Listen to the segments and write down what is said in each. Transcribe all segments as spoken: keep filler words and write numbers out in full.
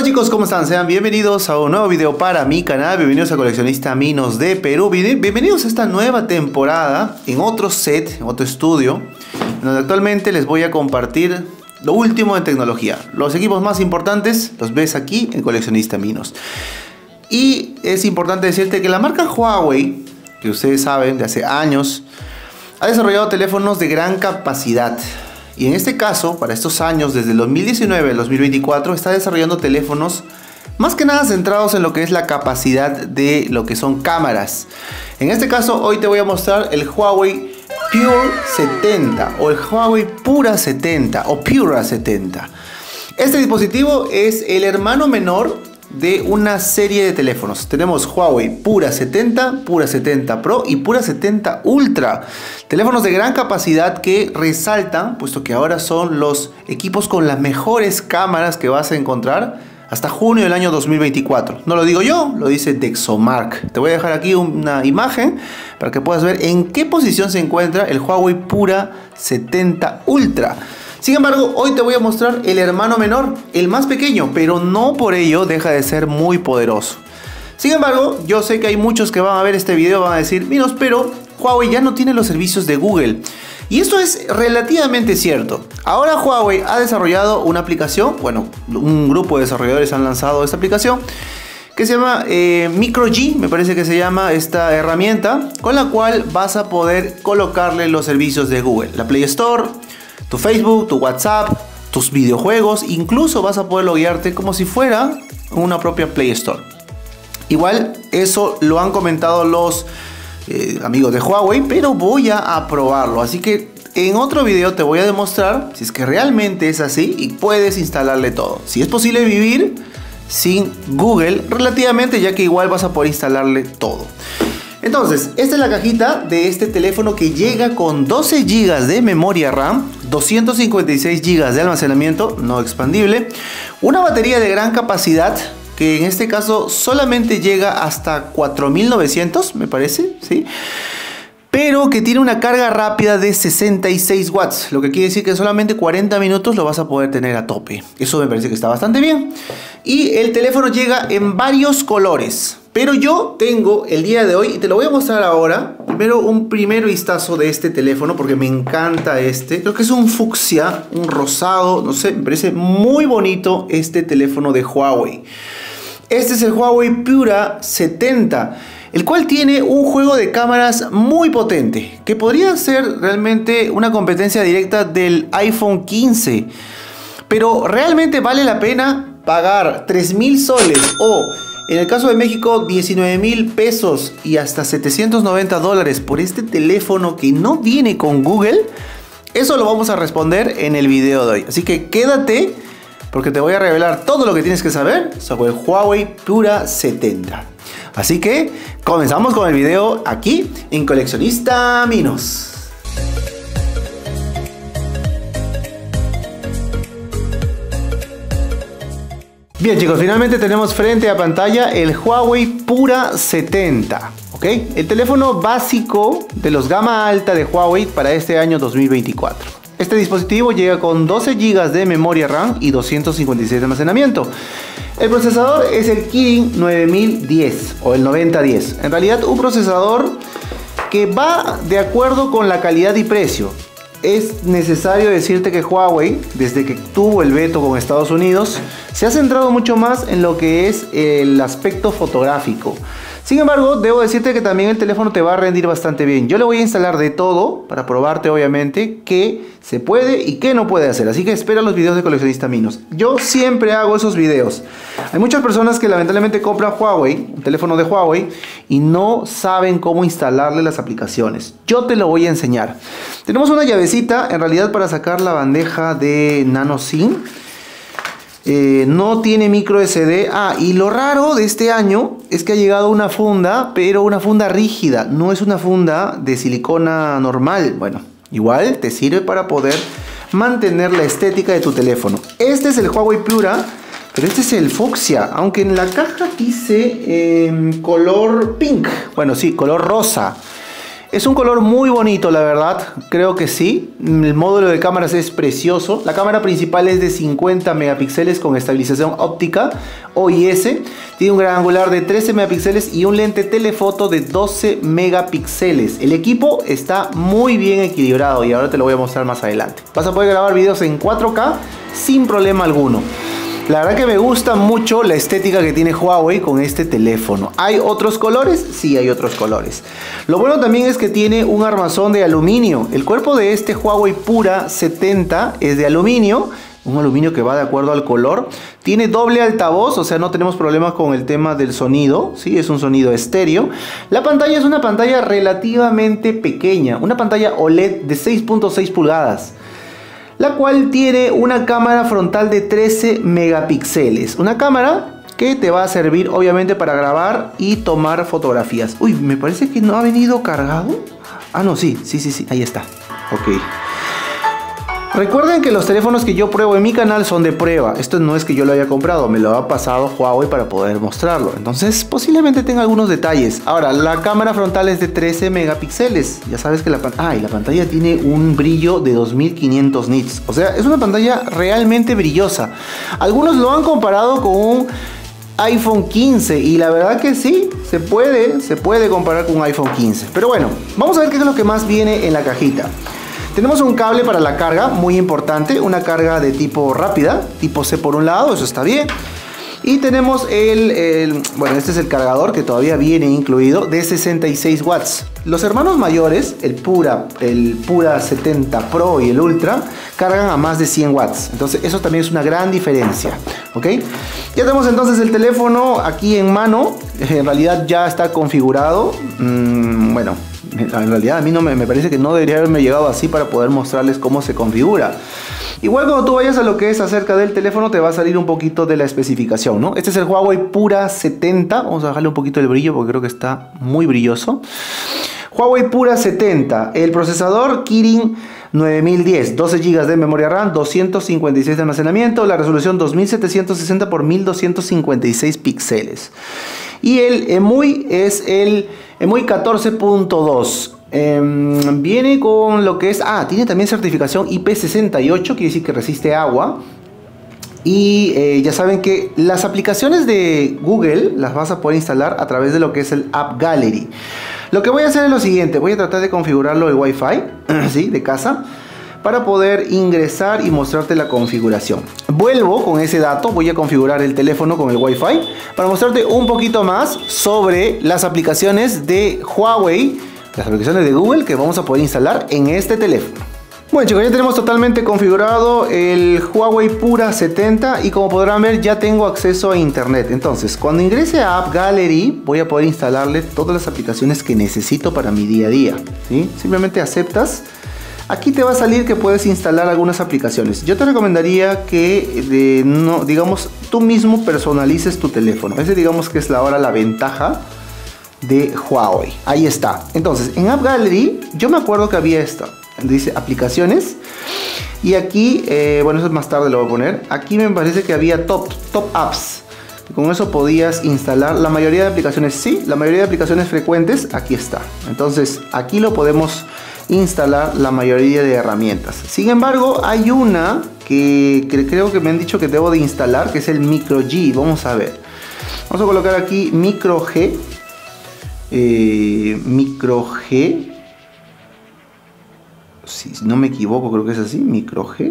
chicos, ¿cómo están? Sean bienvenidos a un nuevo video para mi canal. Bienvenidos a Coleccionista Minos de Perú. Bienvenidos a esta nueva temporada en otro set, en otro estudio, en donde actualmente les voy a compartir lo último en tecnología. Los equipos más importantes los ves aquí en Coleccionista Minos. Y es importante decirte que la marca Huawei, que ustedes saben de hace años, ha desarrollado teléfonos de gran capacidad. Y en este caso, para estos años, desde el dos mil diecinueve al dos mil veinticuatro, está desarrollando teléfonos más que nada centrados en lo que es la capacidad de lo que son cámaras. En este caso, hoy te voy a mostrar el Huawei Pure setenta o el Huawei Pura setenta o Pura setenta. Este dispositivo es el hermano menor de una serie de teléfonos. Tenemos Huawei Pura setenta, Pura setenta Pro y Pura setenta Ultra. Teléfonos de gran capacidad que resaltan, puesto que ahora son los equipos con las mejores cámaras que vas a encontrar hasta junio del año dos mil veinticuatro. No lo digo yo, lo dice Dexomark. Te voy a dejar aquí una imagen para que puedas ver en qué posición se encuentra el Huawei Pura setenta Ultra. Sin embargo, hoy te voy a mostrar el hermano menor, el más pequeño, pero no por ello deja de ser muy poderoso. Sin embargo, yo sé que hay muchos que van a ver este video y van a decir, Minos, pero Huawei ya no tiene los servicios de Google. Y esto es relativamente cierto. Ahora Huawei ha desarrollado una aplicación, bueno, un grupo de desarrolladores han lanzado esta aplicación, que se llama eh, MicroG, me parece que se llama esta herramienta, con la cual vas a poder colocarle los servicios de Google, la Play Store, tu Facebook, tu WhatsApp, tus videojuegos, incluso vas a poder loguearte como si fuera una propia Play Store. Igual eso lo han comentado los eh, amigos de Huawei, pero voy a probarlo, así que en otro video te voy a demostrar si es que realmente es así y puedes instalarle todo. Si es posible vivir sin Google relativamente, ya que igual vas a poder instalarle todo. Entonces, esta es la cajita de este teléfono que llega con doce gigas de memoria RAM, doscientos cincuenta y seis gigas de almacenamiento no expandible, una batería de gran capacidad que en este caso solamente llega hasta cuatro mil novecientos, me parece, ¿sí? Pero que tiene una carga rápida de sesenta y seis watts, lo que quiere decir que solamente cuarenta minutos lo vas a poder tener a tope. Eso me parece que está bastante bien. Y el teléfono llega en varios colores, pero yo tengo el día de hoy, y te lo voy a mostrar ahora, primero un primer vistazo de este teléfono, porque me encanta este. Creo que es un fucsia, un rosado, no sé, me parece muy bonito este teléfono de Huawei. Este es el Huawei Pura setenta, el cual tiene un juego de cámaras muy potente, que podría ser realmente una competencia directa del iPhone quince. Pero realmente vale la pena pagar tres mil soles o, en el caso de México, diecinueve mil pesos y hasta setecientos noventa dólares por este teléfono que no viene con Google. Eso lo vamos a responder en el video de hoy. Así que quédate, porque te voy a revelar todo lo que tienes que saber sobre el Huawei Pura setenta. Así que comenzamos con el video aquí en Coleccionista Minos. Bien chicos, finalmente tenemos frente a pantalla el Huawei Pura setenta. ¿Ok? El teléfono básico de los gama alta de Huawei para este año dos mil veinticuatro. Este dispositivo llega con doce gigas de memoria RAM y doscientos cincuenta y seis de almacenamiento. El procesador es el Kirin nueve mil diez o el noventa diez. En realidad un procesador que va de acuerdo con la calidad y precio. Es necesario decirte que Huawei, desde que tuvo el veto con Estados Unidos, se ha centrado mucho más en lo que es el aspecto fotográfico. Sin embargo, debo decirte que también el teléfono te va a rendir bastante bien. Yo le voy a instalar de todo para probarte obviamente qué se puede y qué no puede hacer. Así que espera los videos de Coleccionista Minos. Yo siempre hago esos videos. Hay muchas personas que lamentablemente compran Huawei, un teléfono de Huawei, y no saben cómo instalarle las aplicaciones. Yo te lo voy a enseñar. Tenemos una llavecita en realidad para sacar la bandeja de nano SIM. Eh, no tiene micro S D. Ah, y lo raro de este año es que ha llegado una funda, pero una funda rígida. No es una funda de silicona normal. Bueno, igual te sirve para poder mantener la estética de tu teléfono. Este es el Huawei Pura, pero este es el fucsia. Aunque en la caja dice eh, color pink. Bueno, sí, color rosa. Es un color muy bonito, la verdad, creo que sí. El módulo de cámaras es precioso. La cámara principal es de cincuenta megapíxeles con estabilización óptica O I S. Tiene un gran angular de trece megapíxeles y un lente telefoto de doce megapíxeles. El equipo está muy bien equilibrado y ahora te lo voy a mostrar más adelante. Vas a poder grabar videos en cuatro K sin problema alguno. La verdad que me gusta mucho la estética que tiene Huawei con este teléfono. ¿Hay otros colores? Sí, hay otros colores. Lo bueno también es que tiene un armazón de aluminio. El cuerpo de este Huawei Pura setenta es de aluminio. Un aluminio que va de acuerdo al color. Tiene doble altavoz, o sea, no tenemos problemas con el tema del sonido. ¿Sí? Es un sonido estéreo. La pantalla es una pantalla relativamente pequeña. Una pantalla O L E D de seis punto seis pulgadas. La cual tiene una cámara frontal de trece megapíxeles. Una cámara que te va a servir obviamente para grabar y tomar fotografías. Uy, me parece que no ha venido cargado. Ah, no, sí, sí, sí, sí, ahí está. Ok. Recuerden que los teléfonos que yo pruebo en mi canal son de prueba. Esto no es que yo lo haya comprado, me lo ha pasado Huawei para poder mostrarlo. Entonces posiblemente tenga algunos detalles. Ahora, la cámara frontal es de trece megapíxeles. Ya sabes que la pantalla... Ah, y la pantalla tiene un brillo de dos mil quinientos nits. O sea, es una pantalla realmente brillosa. Algunos lo han comparado con un iPhone quince y la verdad que sí, se puede, se puede comparar con un iPhone quince. Pero bueno, vamos a ver qué es lo que más viene en la cajita. Tenemos un cable para la carga, muy importante, una carga de tipo rápida, tipo C por un lado, eso está bien. Y tenemos el, el, bueno, este es el cargador que todavía viene incluido, de sesenta y seis watts. Los hermanos mayores, el Pura, el Pura setenta Pro y el Ultra, cargan a más de cien watts. Entonces eso también es una gran diferencia, ¿ok? Ya tenemos entonces el teléfono aquí en mano, en realidad ya está configurado, mm, bueno... En realidad a mí no me, me parece que no debería haberme llegado así para poder mostrarles cómo se configura. Igual cuando tú vayas a lo que es acerca del teléfono te va a salir un poquito de la especificación, ¿no? Este es el Huawei Pura setenta. Vamos a bajarle un poquito el brillo porque creo que está muy brilloso. Huawei Pura setenta. El procesador Kirin nueve mil diez, doce gigas de memoria RAM, doscientos cincuenta y seis de almacenamiento, la resolución dos mil setecientos sesenta por mil doscientos cincuenta y seis píxeles. Y el E M U I es el E M U I catorce punto dos. Eh, viene con lo que es... Ah, tiene también certificación I P sesenta y ocho, quiere decir que resiste agua. Y eh, ya saben que las aplicaciones de Google las vas a poder instalar a través de lo que es el App Gallery. Lo que voy a hacer es lo siguiente, voy a tratar de configurarlo el Wi-Fi, ¿sí? De casa, para poder ingresar y mostrarte la configuración. Vuelvo con ese dato, voy a configurar el teléfono con el Wi-Fi para mostrarte un poquito más sobre las aplicaciones de Huawei, las aplicaciones de Google que vamos a poder instalar en este teléfono. Bueno chicos, ya tenemos totalmente configurado el Huawei Pura setenta y como podrán ver ya tengo acceso a internet. Entonces cuando ingrese a App Gallery voy a poder instalarle todas las aplicaciones que necesito para mi día a día, ¿sí? Simplemente aceptas. Aquí te va a salir que puedes instalar algunas aplicaciones. Yo te recomendaría que de, no, digamos, tú mismo personalices tu teléfono. Ese digamos que es la, ahora la ventaja de Huawei. Ahí está. Entonces en App Gallery yo me acuerdo que había esto. Dice aplicaciones y aquí, eh, bueno, eso más tarde lo voy a poner. Aquí me parece que había top, top apps. Con eso podías instalar la mayoría de aplicaciones. Sí, la mayoría de aplicaciones frecuentes aquí está. Entonces aquí lo podemos instalar la mayoría de herramientas. Sin embargo, hay una que, que creo que me han dicho que debo de instalar, que es el Micro G. Vamos a ver. Vamos a colocar aquí Micro G. Eh, Micro G. Si no me equivoco, creo que es así, Micro G.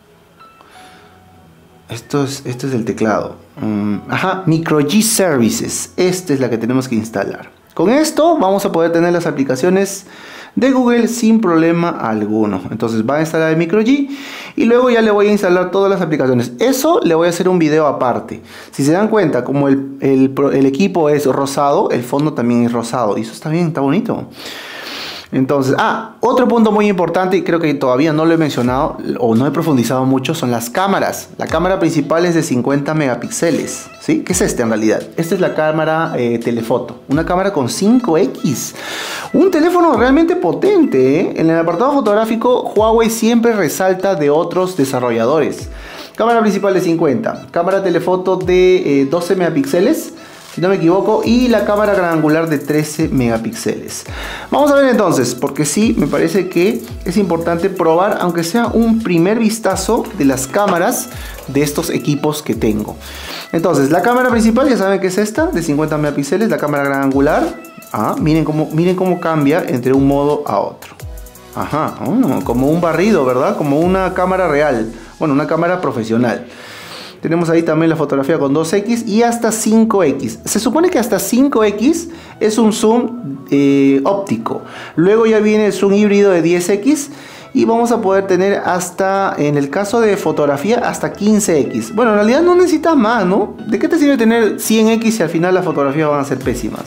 Esto es, esto es el teclado. Um, ajá, Micro G Services. Esta es la que tenemos que instalar. Con esto vamos a poder tener las aplicaciones de Google sin problema alguno. Entonces va a instalar el Micro G y luego ya le voy a instalar todas las aplicaciones. Eso le voy a hacer un video aparte. Si se dan cuenta, como el, el, el equipo es rosado, el fondo también es rosado. Y eso está bien, está bonito. Entonces, ah, otro punto muy importante y creo que todavía no lo he mencionado o no he profundizado mucho son las cámaras. La cámara principal es de cincuenta megapíxeles, ¿sí? ¿Qué es este en realidad? Esta es la cámara eh, telefoto, una cámara con cinco equis. Un teléfono realmente potente, ¿eh? En el apartado fotográfico, Huawei siempre resalta de otros desarrolladores. Cámara principal de cincuenta, cámara telefoto de eh, doce megapíxeles. si no me equivoco, y la cámara gran angular de trece megapíxeles. Vamos a ver entonces, porque sí, me parece que es importante probar, aunque sea un primer vistazo de las cámaras de estos equipos que tengo. Entonces, la cámara principal ya saben que es esta, de cincuenta megapíxeles, la cámara gran angular. Ah, miren cómo, miren cómo cambia entre un modo a otro. Ajá, oh, como un barrido, ¿verdad? Como una cámara real, bueno, una cámara profesional. Tenemos ahí también la fotografía con dos equis y hasta cinco equis. Se supone que hasta cinco equis es un zoom eh, óptico. Luego ya viene el zoom híbrido de diez equis. Y vamos a poder tener hasta, en el caso de fotografía, hasta quince equis. Bueno, en realidad no necesitas más, ¿no? ¿De qué te sirve tener cien equis si al final las fotografías van a ser pésimas?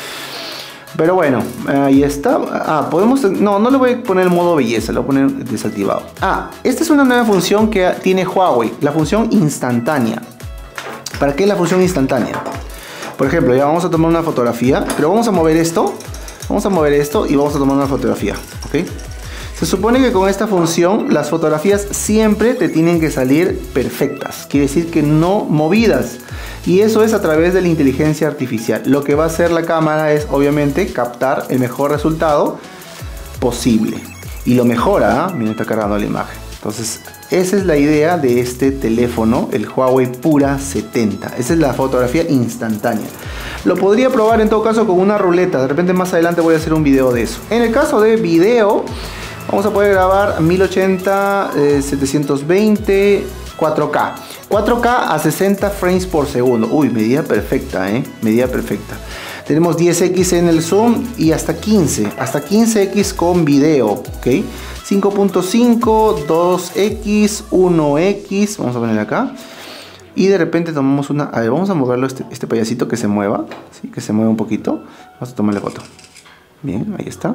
Pero bueno, ahí está. Ah, podemos... No, no le voy a poner el modo belleza, lo voy a poner desactivado. Ah, esta es una nueva función que tiene Huawei, la función instantánea. ¿Para qué es la función instantánea? Por ejemplo, ya vamos a tomar una fotografía, pero vamos a mover esto. Vamos a mover esto y vamos a tomar una fotografía, ¿ok? Se supone que con esta función las fotografías siempre te tienen que salir perfectas. Quiere decir que no movidas. Y eso es a través de la inteligencia artificial. Lo que va a hacer la cámara es obviamente captar el mejor resultado posible. Y lo mejora, ¿eh? Miren, está cargando la imagen. Entonces, esa es la idea de este teléfono, el Huawei Pura setenta. Esa es la fotografía instantánea. Lo podría probar en todo caso con una ruleta. De repente más adelante voy a hacer un video de eso. En el caso de video, vamos a poder grabar mil ochenta, eh, setecientos veinte, cuatro K. cuatro K a sesenta frames por segundo. Uy, medida perfecta, ¿eh? Medida perfecta. Tenemos diez equis en el zoom y hasta quince. Hasta quince equis con video, ¿ok? cinco punto cinco, dos equis, uno equis. Vamos a poner acá. Y de repente tomamos una... A ver, vamos a moverlo este, este payasito que se mueva. ¿Sí? Que se mueva un poquito. Vamos a tomarle foto. Bien, ahí está.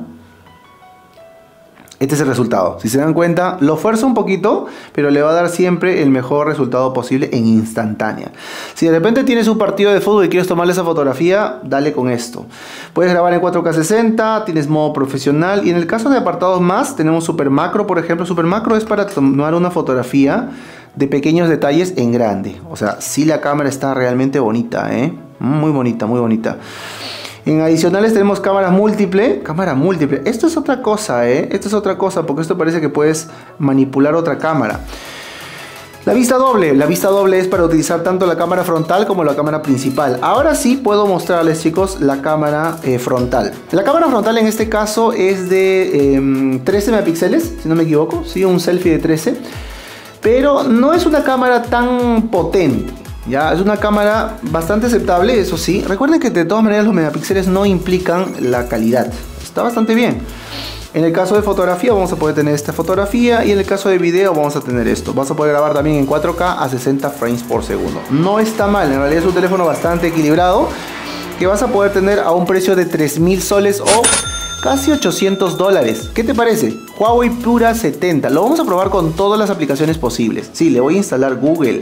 Este es el resultado. Si se dan cuenta, lo fuerza un poquito, pero le va a dar siempre el mejor resultado posible en instantánea. Si de repente tienes un partido de fútbol y quieres tomarle esa fotografía, dale con esto. Puedes grabar en cuatro K sesenta, tienes modo profesional y en el caso de apartados más, tenemos Super Macro, por ejemplo. Super Macro es para tomar una fotografía de pequeños detalles en grande. O sea, sí, la cámara está realmente bonita, ¿eh? Muy bonita, muy bonita. En adicionales tenemos cámara múltiple. Cámara múltiple. Esto es otra cosa, ¿eh? Esto es otra cosa porque esto parece que puedes manipular otra cámara. La vista doble. La vista doble es para utilizar tanto la cámara frontal como la cámara principal. Ahora sí puedo mostrarles, chicos, la cámara eh, frontal. La cámara frontal en este caso es de eh, trece megapíxeles, si no me equivoco. Sí, un selfie de trece. Pero no es una cámara tan potente. Ya, es una cámara bastante aceptable, eso sí. Recuerden que de todas maneras los megapíxeles no implican la calidad. Está bastante bien. En el caso de fotografía vamos a poder tener esta fotografía y en el caso de video vamos a tener esto. Vas a poder grabar también en cuatro K a sesenta frames por segundo. No está mal, en realidad es un teléfono bastante equilibrado que vas a poder tener a un precio de tres mil soles o casi ochocientos dólares. ¿Qué te parece? Huawei Pura setenta. Lo vamos a probar con todas las aplicaciones posibles. Sí, le voy a instalar Google.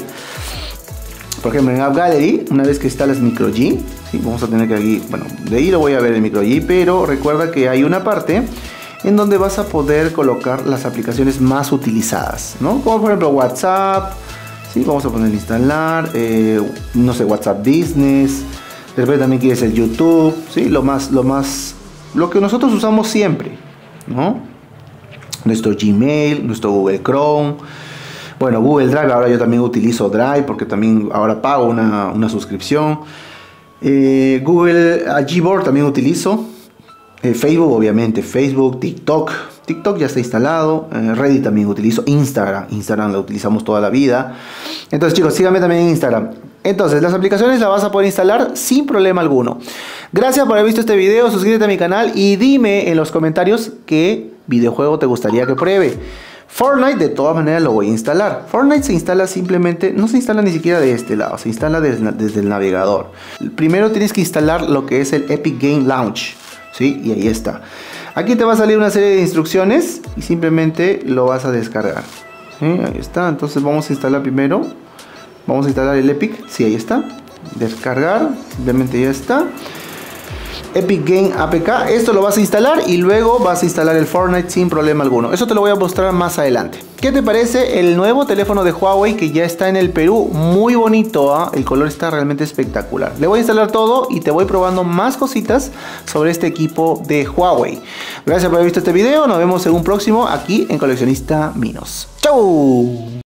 Por ejemplo, en App Gallery, una vez que instalas MicroG, ¿sí? Vamos a tener que aquí, bueno, de ahí lo voy a ver en MicroG, pero recuerda que hay una parte en donde vas a poder colocar las aplicaciones más utilizadas, ¿no? Como por ejemplo WhatsApp, ¿sí? Vamos a poner instalar, eh, no sé, WhatsApp Business, de repente también quieres el YouTube, ¿sí? Lo más, lo más, lo que nosotros usamos siempre, ¿no? Nuestro Gmail, nuestro Google Chrome. Bueno, Google Drive, ahora yo también utilizo Drive porque también ahora pago una, una suscripción. Eh, Google uh, Gboard también utilizo. Eh, Facebook, obviamente, Facebook, TikTok. TikTok ya está instalado. Eh, Reddit también utilizo. Instagram, Instagram lo utilizamos toda la vida. Entonces, chicos, síganme también en Instagram. Entonces, las aplicaciones las vas a poder instalar sin problema alguno. Gracias por haber visto este video. Suscríbete a mi canal y dime en los comentarios qué videojuego te gustaría que pruebe. Fortnite de todas maneras lo voy a instalar. Fortnite se instala simplemente, no se instala ni siquiera de este lado, se instala desde, desde el navegador. Primero tienes que instalar lo que es el Epic Game Launch, ¿sí? Y ahí está. Aquí te va a salir una serie de instrucciones y simplemente lo vas a descargar, ¿sí? Ahí está. Entonces vamos a instalar primero, vamos a instalar el Epic, sí, ahí está. Descargar, simplemente ya está. Epic Game A P K. Esto lo vas a instalar y luego vas a instalar el Fortnite sin problema alguno. Eso te lo voy a mostrar más adelante. ¿Qué te parece el nuevo teléfono de Huawei que ya está en el Perú? Muy bonito, ¿eh? El color está realmente espectacular. Le voy a instalar todo y te voy probando más cositas sobre este equipo de Huawei. Gracias por haber visto este video. Nos vemos en un próximo aquí en Coleccionista Minos. ¡Chau!